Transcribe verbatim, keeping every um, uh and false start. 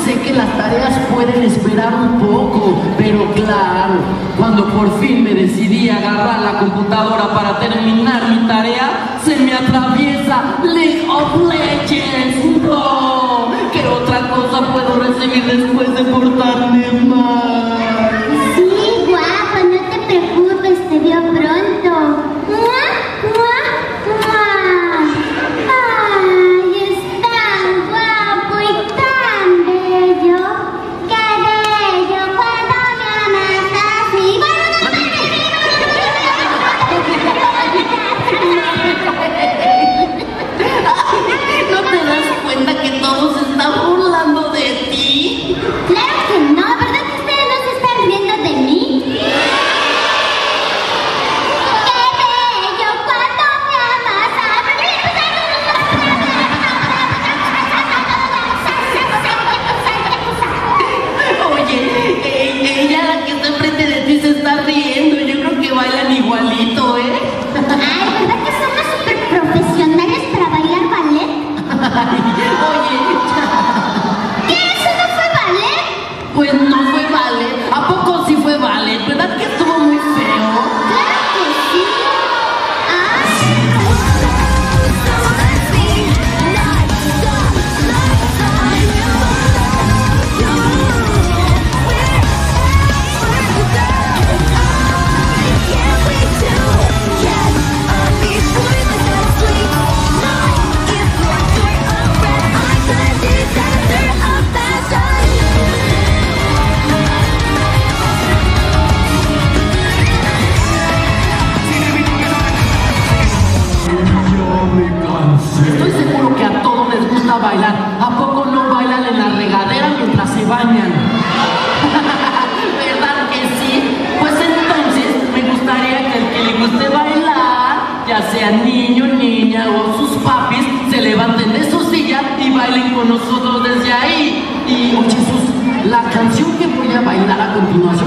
sé que las tareas pueden esperar un poco, pero claro, cuando por fin me decidí a agarrar la computadora para terminar mi tarea, se me atraviesa League of Legends. ¡No! ¿Qué otra cosa puedo recibir después de portarme mal? Sí, guapo, no te preocupes, te veo pronto. ¡Mua! ¡Mua! ¡Mua! ¡Ay, es tan guapo y tan bello! ¡Qué bello cuando me amas así! ¿No te das cuenta que todos se están burlando de ti? ¡Claro que no! ¿Verdad que ustedes no se están riendo de mí? ¡Qué bello cuando me amas así! Oye, eh, ella la que está enfrente de ti se está riendo. Yo creo que bailan igualito, ¿eh? Ay, ¿verdad que somos súper profesionales para bailar ballet? Oye, ¿Qué? ¿Eso no fue ballet? pues no fue ballet. ¿A poco sí fue ballet? ¿Verdad que estuvo muy feo? ¡Claro que sí! Estoy seguro que a todos les gusta bailar. ¿A poco no bailan en la regadera mientras se bañan? ¿Verdad que sí? Pues entonces me gustaría que el que le guste bailar, ya sea niño, niña o sus papis, se levanten de su silla y bailen con nosotros desde ahí. Y oye, Jesús, la canción que voy a bailar a continuación